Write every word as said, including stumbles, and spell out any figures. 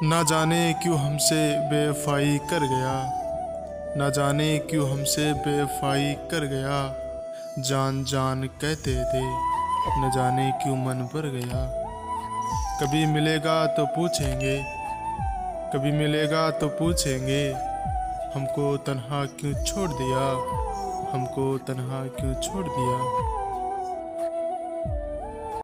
ना जाने क्यों हमसे बेवफाई कर गया, ना जाने क्यों हमसे बेवफाई कर गया। जान जान कहते थे, न जाने क्यों मन भर गया। कभी मिलेगा तो पूछेंगे, कभी मिलेगा तो पूछेंगे, हमको तन्हा क्यों छोड़ दिया, हमको तन्हा क्यों छोड़ दिया।